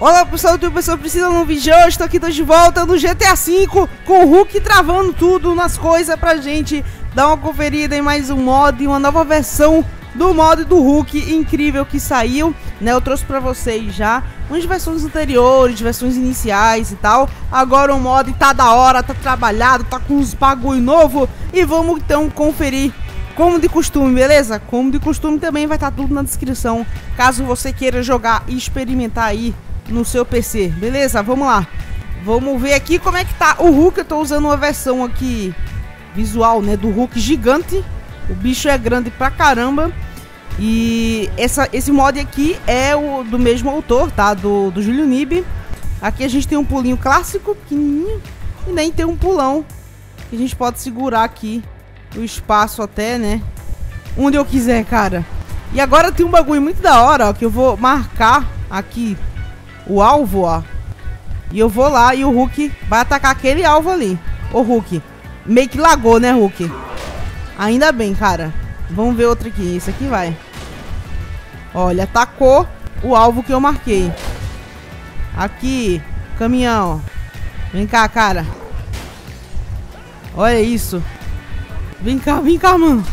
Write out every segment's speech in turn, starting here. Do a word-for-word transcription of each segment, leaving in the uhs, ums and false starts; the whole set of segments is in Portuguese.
Olá pessoal, eu pessoal precisa de um vídeo hoje, estou aqui tô de volta no G T A cinco com o Hulk travando tudo nas coisas pra gente dar uma conferida em mais um mod, uma nova versão do mod do Hulk incrível que saiu, né? Eu trouxe pra vocês já umas versões anteriores, versões iniciais e tal. Agora o mod tá da hora, tá trabalhado, tá com uns bagulho novo e vamos então conferir como de costume, beleza? Como de costume também vai estar tudo na descrição, caso você queira jogar e experimentar aí no seu P C, beleza? Vamos lá. Vamos ver aqui como é que tá o Hulk. Eu tô usando uma versão aqui visual, né, do Hulk gigante. O bicho é grande pra caramba. E essa, esse mod aqui é o do mesmo autor, tá? Do, do Júlio Nib. Aqui a gente tem um pulinho clássico, pequenininho. E nem tem um pulão que a gente pode segurar aqui o espaço até, né, onde eu quiser, cara. E agora tem um bagulho muito da hora, ó, que eu vou marcar aqui o alvo, ó. E eu vou lá e o Hulk vai atacar aquele alvo ali. Ô Hulk, meio que lagou, né, Hulk? Ainda bem, cara. Vamos ver outro aqui. Esse aqui vai. Olha, atacou o alvo que eu marquei. Aqui, caminhão. Vem cá, cara. Olha isso. Vem cá, vem cá, mano.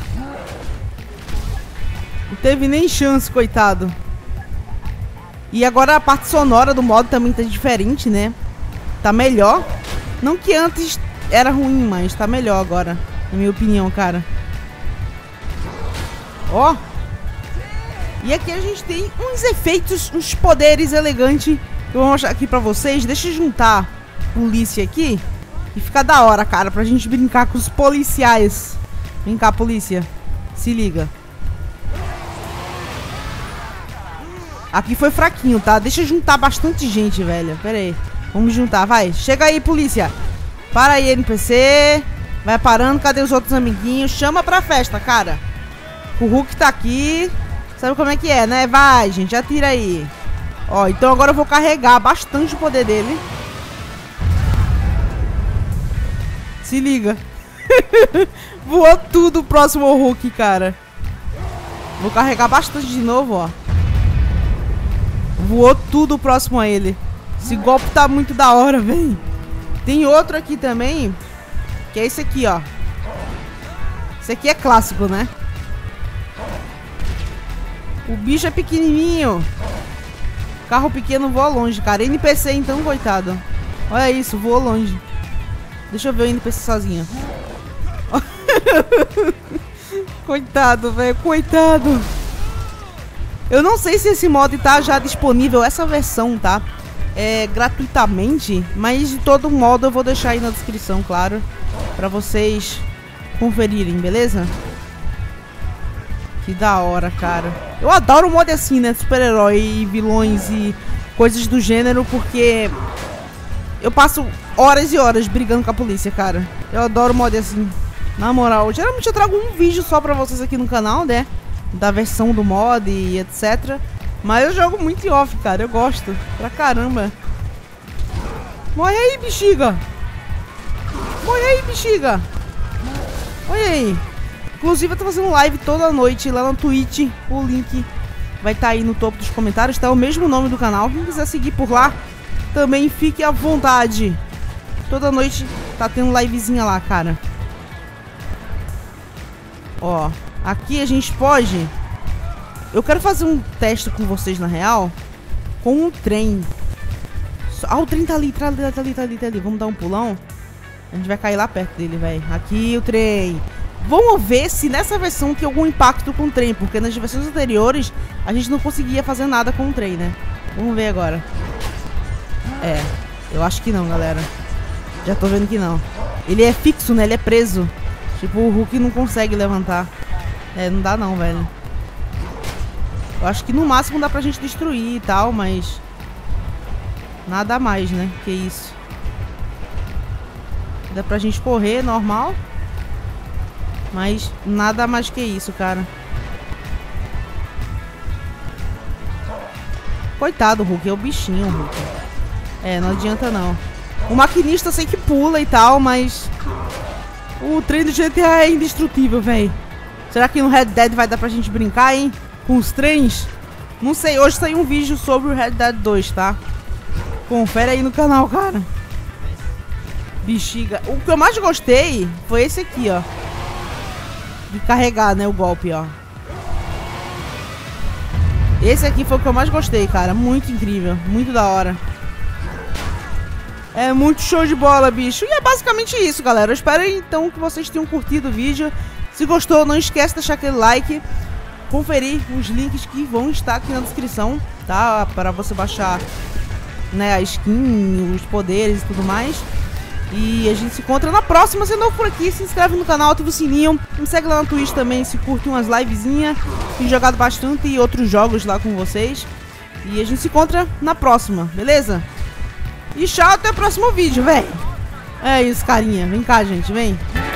Não teve nem chance, coitado. E agora a parte sonora do modo também tá diferente, né? Tá melhor. Não que antes era ruim, mas tá melhor agora, na minha opinião, cara. Ó. E aqui a gente tem uns efeitos, uns poderes elegantes que eu vou mostrar aqui pra vocês. Deixa eu juntar a polícia aqui e fica da hora, cara, pra gente brincar com os policiais. Vem cá, polícia. Se liga. Aqui foi fraquinho, tá? Deixa eu juntar bastante gente, velho. Pera aí. Vamos juntar, vai. Chega aí, polícia. Para aí, N P C. Vai parando. Cadê os outros amiguinhos? Chama pra festa, cara. O Hulk tá aqui. Sabe como é que é, né? Vai, gente. Atira aí. Ó, então agora eu vou carregar bastante o poder dele. Se liga. Voou tudo próximo ao Hulk, cara. Vou carregar bastante de novo, ó. Voou tudo próximo a ele. Esse golpe tá muito da hora, velho. Tem outro aqui também, que é esse aqui, ó. Esse aqui é clássico, né? O bicho é pequenininho. Carro pequeno voa longe, cara. N P C então, coitado. Olha isso, voou longe. Deixa eu ver o N P C sozinho. Coitado, velho. Coitado. Eu não sei se esse mod tá já disponível, essa versão, tá? É gratuitamente, mas de todo modo eu vou deixar aí na descrição, claro, pra vocês conferirem, beleza? Que da hora, cara. Eu adoro mod assim, né? Super-herói e vilões e coisas do gênero, porque eu passo horas e horas brigando com a polícia, cara. Eu adoro mod assim, na moral. Geralmente eu trago um vídeo só pra vocês aqui no canal, né? Da versão do mod e etcétera. Mas eu jogo muito em off, cara. Eu gosto pra caramba. Morre aí, bexiga. Morre aí, bexiga. Olha aí. Inclusive eu tô fazendo live toda noite lá no Twitch. O link vai estar tá aí no topo dos comentários. Tá o mesmo nome do canal. Quem quiser seguir por lá, também fique à vontade. Toda noite tá tendo livezinha lá, cara. Ó, aqui a gente pode... Eu quero fazer um teste com vocês, na real, com um trem. Ah, o trem tá ali, tá ali, tá ali, tá ali, tá ali. Vamos dar um pulão. A gente vai cair lá perto dele, velho. Aqui o trem. Vamos ver se nessa versão tem algum impacto com o trem, porque nas versões anteriores a gente não conseguia fazer nada com o trem, né? Vamos ver agora. É, eu acho que não, galera. Já tô vendo que não. Ele é fixo, né? Ele é preso. Tipo, o Hulk não consegue levantar. É, não dá não, velho. Eu acho que no máximo dá pra gente destruir e tal, mas... nada mais, né? Que isso. Dá pra gente correr, normal. Mas nada mais que isso, cara. Coitado, Hulk. É o bichinho, Hulk. É, não adianta não. O maquinista sei que pula e tal, mas... o trem do G T A é indestrutível, velho. Será que no Red Dead vai dar pra gente brincar, hein? Com os trens? Não sei, hoje saiu um vídeo sobre o Red Dead dois, tá? Confere aí no canal, cara. Bexiga. O que eu mais gostei foi esse aqui, ó. De carregar, né, o golpe, ó. Esse aqui foi o que eu mais gostei, cara. Muito incrível, muito da hora. É muito show de bola, bicho. E é basicamente isso, galera. Eu espero então que vocês tenham curtido o vídeo. Se gostou, não esquece de deixar aquele like. Conferir os links que vão estar aqui na descrição, tá? Para você baixar, né, a skin, os poderes e tudo mais. E a gente se encontra na próxima. Se é novo por aqui, se inscreve no canal, ativa o sininho. Me segue lá no Twitch também, se curte umas livezinhas. Tenho jogado bastante e outros jogos lá com vocês. E a gente se encontra na próxima, beleza? E tchau, até o próximo vídeo, velho. É isso, carinha. Vem cá, gente, vem.